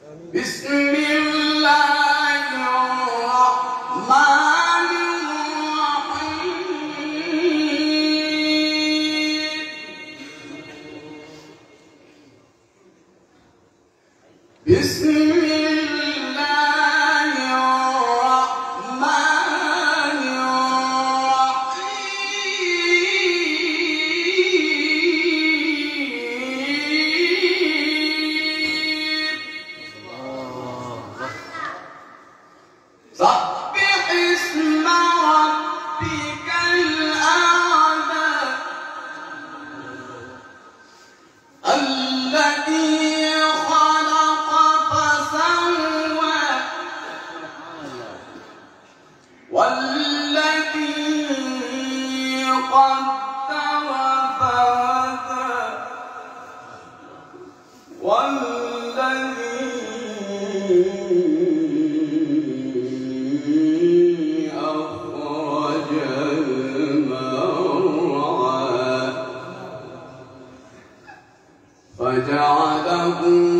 بسم الله الرحمن الرحيم بسم الله الرحمن الرحيم سبح اسم ربك الأعلى الذي خلق فسوى والذي قدر فهدى والذي أخرج المرعى فجعله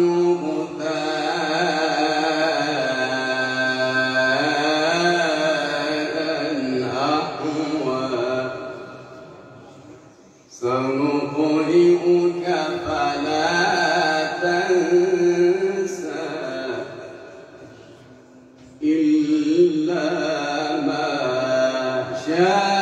غثاء أحوى سنقرئك فلا تنسى إلا ما شاء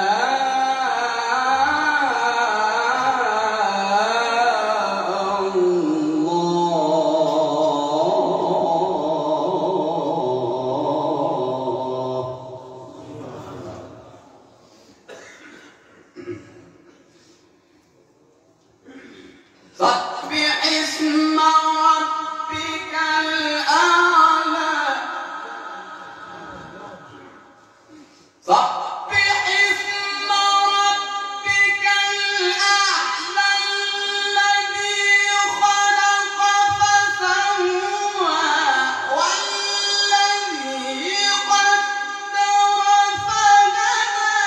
سبح اسم ربك الأعلى سبح اسم ربك الأعلى الذي خلق فسوى والذي قدر فهدى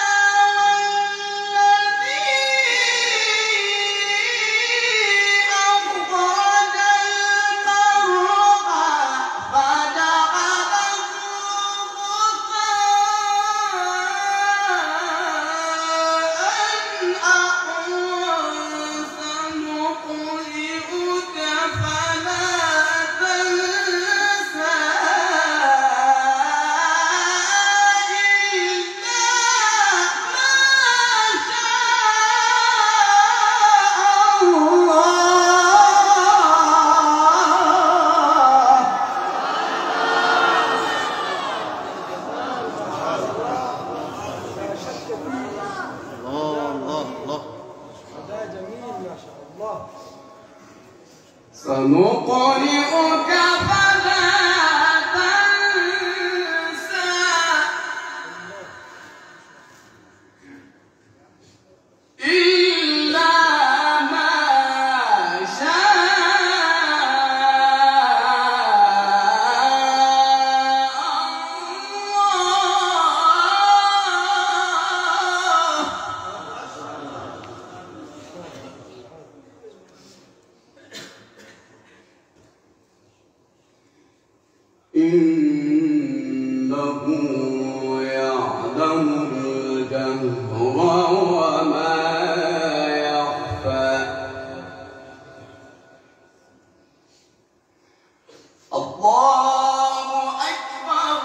سنقرئك فلا تنسى إلا ما إنه يعلم الجهر وما يخفى الله أكبر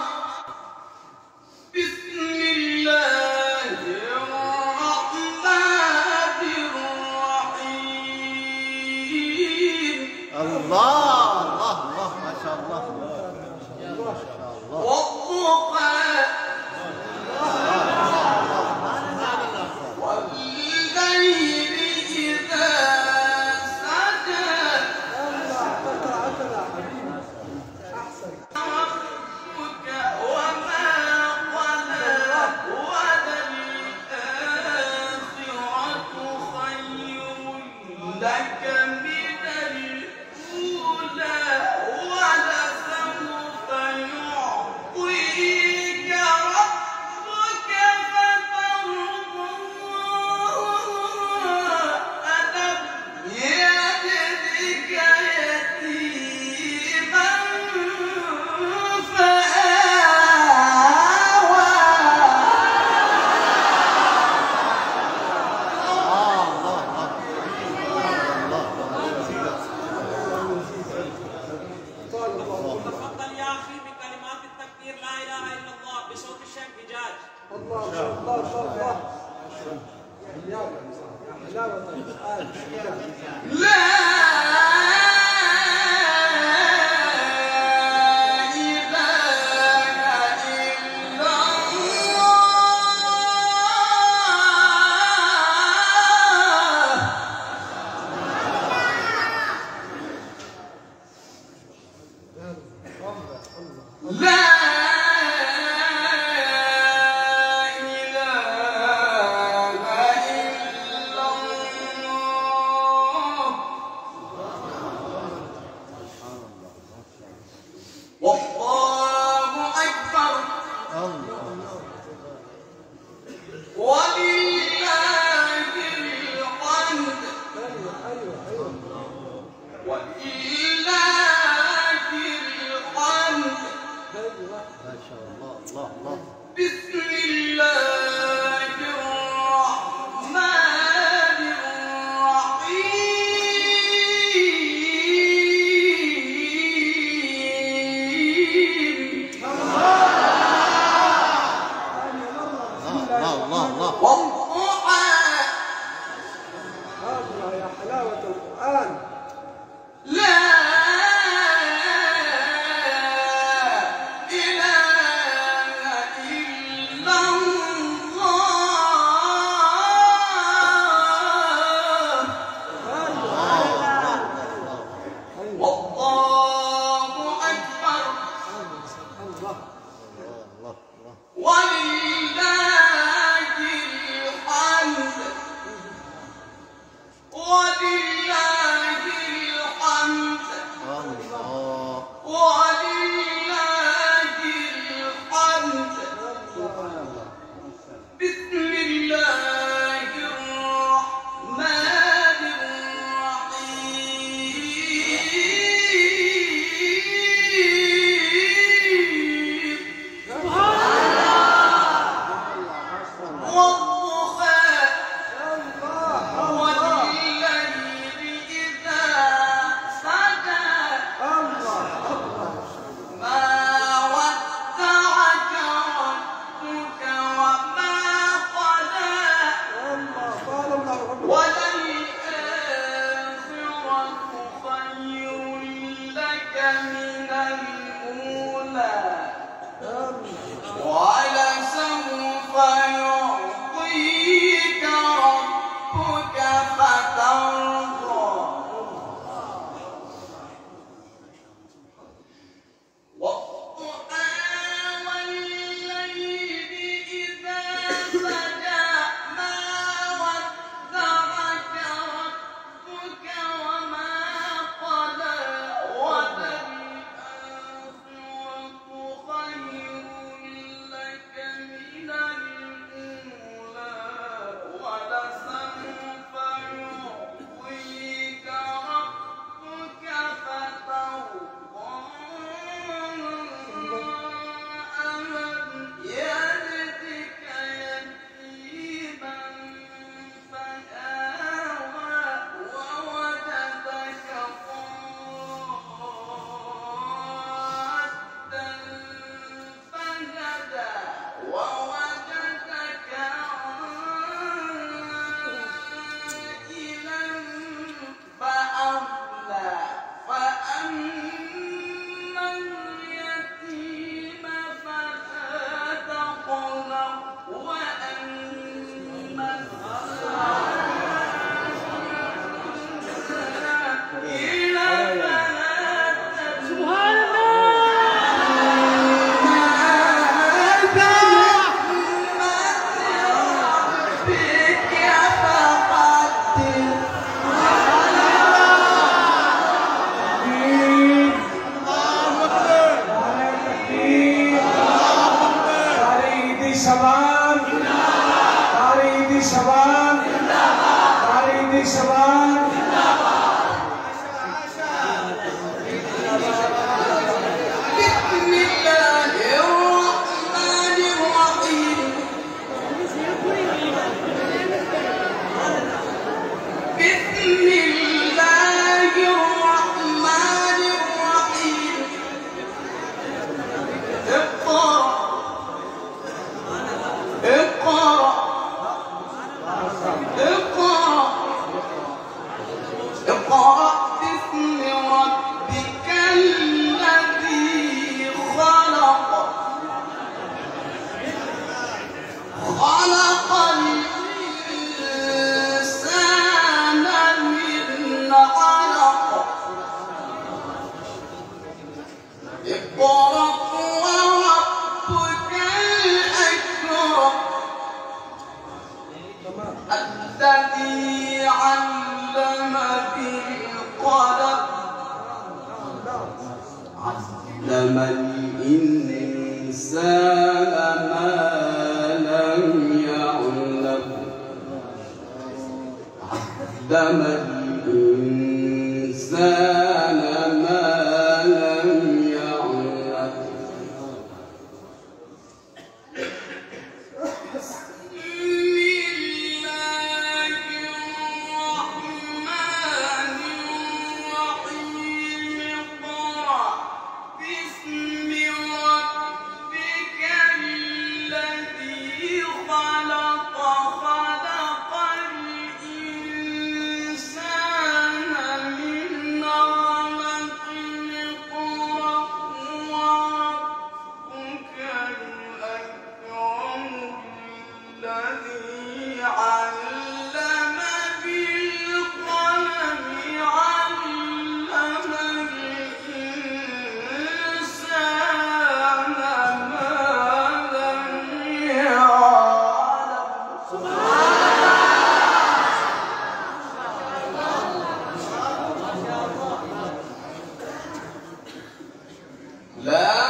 بسم الله الرحمن الرحيم الله الله الله ما شاء الله والضحى والليل إذا سجى ربك وما قلى وللآخرة خير لك من الأولى ولسوف يعطيك لا إله إلا الله والله أكبر ولله الحمد ولله الحمد ما شاء الله الله الله بسم الله الرحمن الرحيم الله الله الله والضحى الله يا حلاوة القرآن. لا إله إلا الله والله أكبر الله الله الله ولله الحمد ولله الحمد الله ولله الحمد بسم الله الرحمن الرحيم والضحى والليل إذا سجى ما ودعك ربك وما قلى وللآخرة خير لك من الأولى ولسوف يعطيك ربك فترضى والضحى والليل إذا سجى ما ودعك ربك وما قلى وللآخرة خير لك من الأولى ولسوف يعطيك ربك فترضى ألم يجدك يتيما فآوى ووجدك ضالا فهدى ووجدك عائلا فأغنى فأما اليتيم فلا تقهر وأما السائل شبان تاريدي شبان تاريدي شبان بسم الله الرحمن الرحيم بسم الله الرحمن الرحيم اقرأ اقرأ اقرأ اقرأ باسم ربك الذي خلق خلق الإنسان من علق اقرأ علم الإنسان ما لم يعلم علم الإنسان ما لم يعلم لا